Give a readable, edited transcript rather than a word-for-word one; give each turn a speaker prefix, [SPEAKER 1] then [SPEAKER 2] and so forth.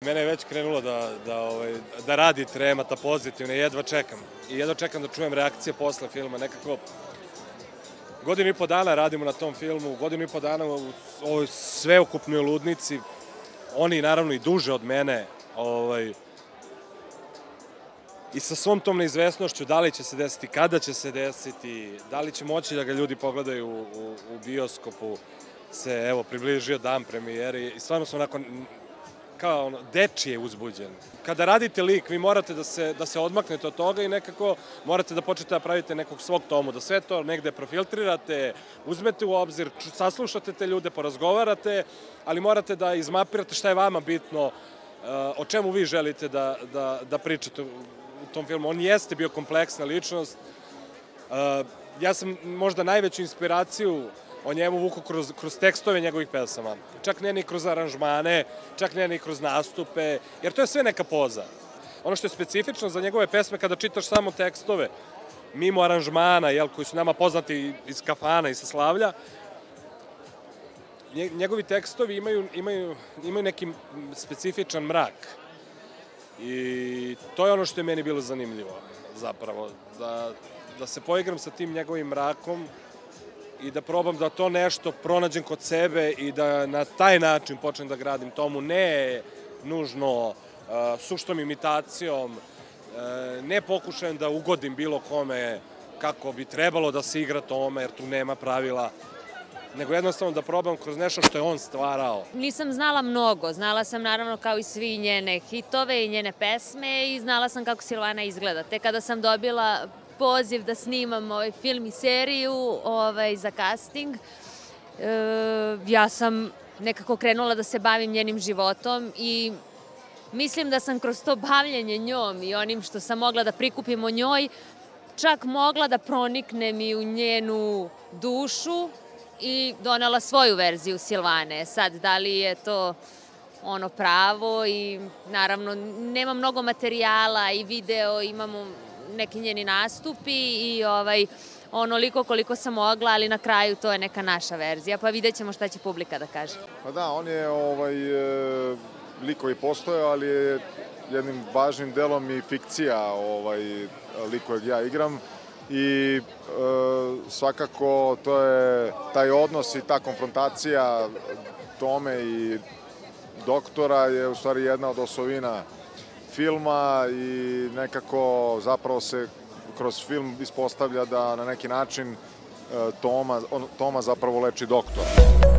[SPEAKER 1] Mene je već krenulo da radi trema, ta pozitivna, jedva čekam. I jedva čekam da čujem reakcije posle filma. Nekako, godinu i po dana radimo na tom filmu, godinu i po dana u ovoj sveukupnoj ludnici. Oni naravno i duže od mene. I sa svom tom neizvesnošću, da li će se desiti, kada će se desiti, da li će moći da ga ljudi pogledaju u bioskopu, se evo približio dan premijere i stvarno sam onako kao dečije uzbuđen. Kada radite lik, vi morate da se odmaknete od toga i nekako morate da počnete da pravite nekog svog tomu, da sve to negde profiltrirate, uzmete u obzir, saslušate te ljude, porazgovarate, ali morate da izmapirate šta je vama bitno, o čemu vi želite da pričate u tom filmu. On jeste bio kompleksna ličnost. Ja sam možda najveću inspiraciju o njemu vuku kroz tekstove njegovih pesama. Čak ne ni kroz aranžmane, čak ne ni kroz nastupe, jer to je sve neka poza. Ono što je specifično za njegove pesme, kada čitaš samo tekstove, mimo aranžmana, koji su nama poznati iz kafana i sa slavlja, njegovi tekstovi imaju neki specifičan mrak. I to je ono što je meni bilo zanimljivo, zapravo, da se poigram sa tim njegovim mrakom i da probam da to nešto pronađem kod sebe i da na taj način počnem da gradim tomu, ne nužno suštom imitacijom, ne pokušajem da ugodim bilo kome kako bi trebalo da se igra tome, jer tu nema pravila, nego jednostavno da probam kroz nešto što je on stvarao.
[SPEAKER 2] Nisam znala mnogo, znala sam naravno kao i svi njene hitove i njene pesme i znala sam kako Silvana izgleda. Te kada sam dobila poziv da snimam ovaj film i seriju za casting, ja sam nekako krenula da se bavim njenim životom i mislim da sam kroz to bavljenje njom i onim što sam mogla da prikupim o njoj, čak mogla da proniknem i u njenu dušu i donela svoju verziju Silvane. Sad, da li je to ono pravo i naravno nema mnogo materijala i video, imamo neki njeni nastupi i onoliko koliko sam mogla, ali na kraju to je neka naša verzija, pa vidjet ćemo šta će publika da kaže.
[SPEAKER 3] Pa da, on je lik koji postoje, ali je jednim važnim delom i fikcija lik kojeg ja igram i svakako to je taj odnos i ta konfrontacija Tome i doktora je u stvari jedna od osovina filma i nekako zapravo se kroz film ispostavlja da na neki način Toma zapravo leči doktora.